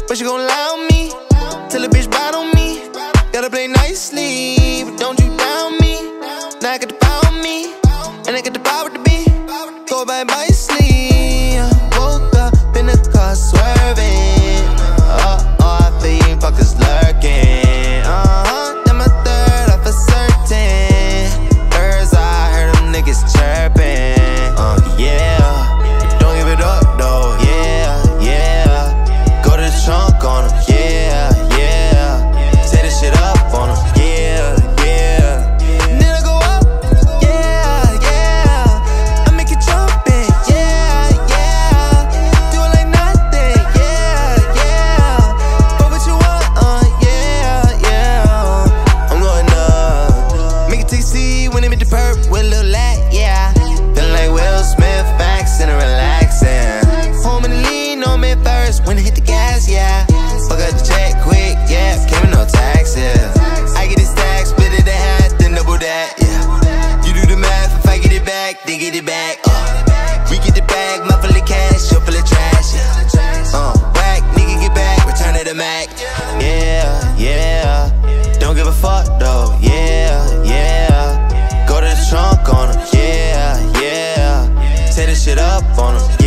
but she gon' lie on me till a bitch bite on me. Gotta play nicely, but don't you down me. Now I got the power on me, and I got the power to be. Go by my sleep. Woke up in the car swerving. I feel you fuckers lurking. Then my third off for certain. Birds, I heard them niggas chirping. Yeah, don't give it up though. Yeah. Go to the trunk on them. Yeah. Tear this shit up on them. Yeah. Then I go up. Yeah. I make it jumpin'. Yeah. Do it like nothing. Yeah. But what you want? Yeah. I'm going up. Make it TC when they make the perp with a little lat. Yeah. Feeling like Will Smith, maxin' and relaxing. Home in the lean on me first when I hit the gas. Yeah. Fuck up the check quick. Yeah. Came with no taxes. I get it stacked, split it in half, then double that. Yeah. You do the math. If I get it back, they get it back. We get the bag, my full of cash, you full of trash. Whack, nigga get back, return to the Mac. Yeah. Don't give a fuck though. Yeah. Go to the trunk on them. Yeah. Tear this shit up on them.